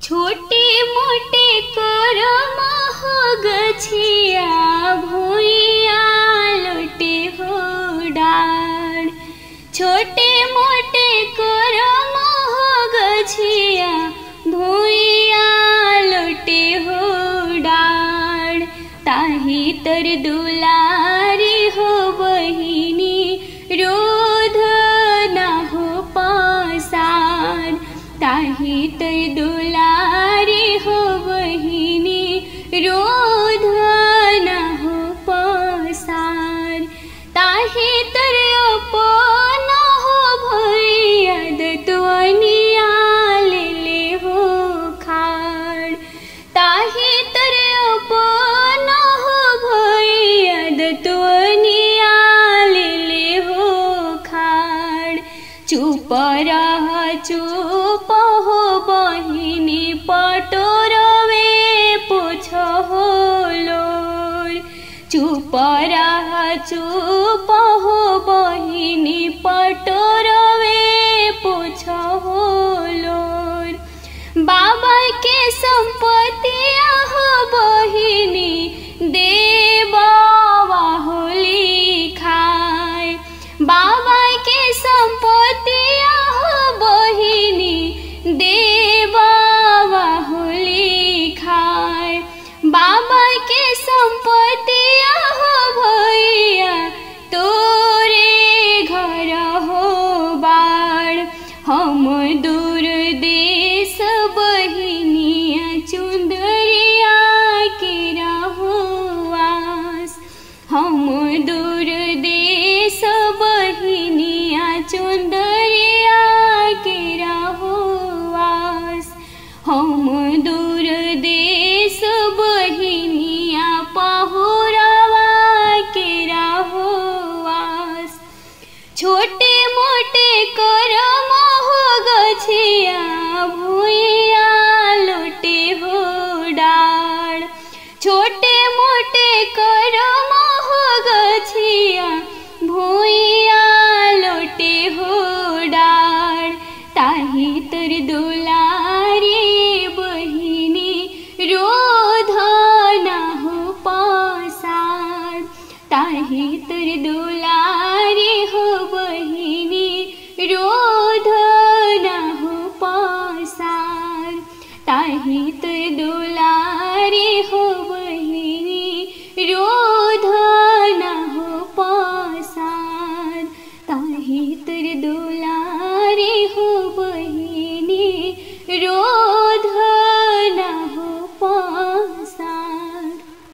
छोटे मोटे कर्म हो गछिया भुइया लोटे हो डार। छोटे मोटे कर्म हो गछिया भुइया लोटे हो डार। ताही तर दुलारी हो बहिनी रोध ना हो पासार। ताही तर दुलारी हो बहिनी रोध ना हो पासार। ताही तर अपन हो भैया दतवनिया ले हो खाड़। ताही तर अपन हो भैया दतवनिया ले हो खाड़। चुप रह चुप हो बहिनी पटोरवे पोछ हो लोर। चुप रह चुप हो बहिनी पटोरवे पोछ हो लोर। बाबा के संपत्तिया हो बहिनी देबावा हो लिखाय। बाबा के संपत्तिया हो बहिनी देबावा हो लिखाय। बाबा के संपत्तिया हो भैया तोरे घर हो बाड़। हम दूर देश बहिनिया चुंदरिया के रहुआस। हम दूर देश बहिनिया चुंदरिया के रहुआस। हम दूर देश बहिनिया पहुरवा के रहुआस। छोटे मोटे कर्म हो गछिया भुइया लोटे हो डार। छोटे मोटे कर्म हो गछिया भुइया लोटे हो डार। ताही तर दुलारी बहिनी रोध ना हो पासार। ताही तर दुलारी हो बहिनी रोध ना हो पासार। ताही तर दुलारी हो